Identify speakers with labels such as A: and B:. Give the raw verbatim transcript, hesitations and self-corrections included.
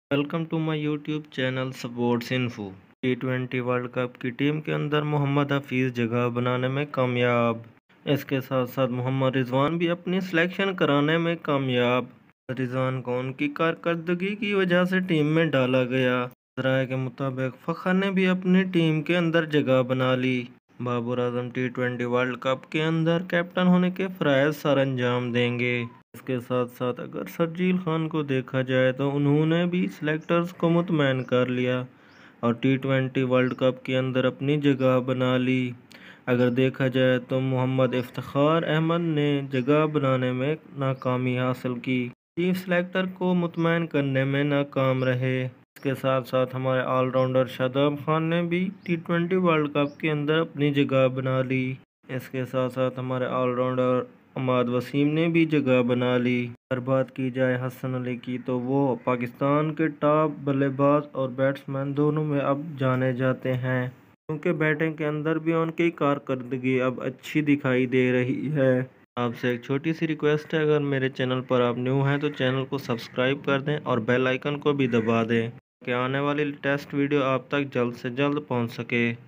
A: Welcome to my YouTube channel sports info. T twenty world cup کی team کے اندر محمد حفیظ جگہ بنانے میں کامیاب۔ اس کے ساتھ ساتھ محمد رضوان بھی اپنی سلیکشن کرانے میں کامیاب۔ رضوان کو ان کی کارکردگی کی وجہ سے ٹیم میں ڈالا گیا۔ ذرائع کے مطابق فخر نے بھی اپنی ٹیم کے اندر جگہ بنا لی۔ Babar Azam T twenty world cup کے اندر کیپٹن ہونے کے فرائض سر انجام دیں گے۔ اس کے ساتھ ساتھ اگر شرجیل خان کو دیکھا جائے تو انہوں نے بھی سلیکٹرز کو مطمئن کر لیا اور ٹی ٹوینٹی ورلڈ کپ کے اندر اپنی جگہ بنا لی۔ اگر دیکھا جائے تو محمد افتخار احمد نے جگہ بنانے میں ناکامی حاصل کی، چیف سلیکٹر کو مطمئن کرنے میں ناکام رہے۔ اس کے ساتھ ساتھ ہمارے آل راؤنڈر شاداب خان نے بھی ٹی ٹوینٹی ورلڈ کپ کے اندر اپنی جگہ بنا لی۔ اس کے ساتھ ساتھ ہمارے آل راؤنڈر عماد وسیم نے بھی جگہ بنا لی۔ اگر بات کی جائے حسن علی کی تو وہ پاکستان کے ٹاپ بلے باز اور بیٹسمین دونوں میں اب جانے جاتے ہیں، کیونکہ بیٹنگ کے اندر بھی ان کی کارکردگی اب اچھی دکھائی دے رہی ہے۔ آپ سے ایک چھوٹی سی ریکویسٹ ہے، اگر میرے چینل پر آپ نیو ہیں تو چینل کو سبسکرائب کر دیں اور بیل آئیکن کو بھی دبا دیں کہ آنے والی لیٹسٹ ویڈیو آپ تک جلد سے جلد پہنچ سکے۔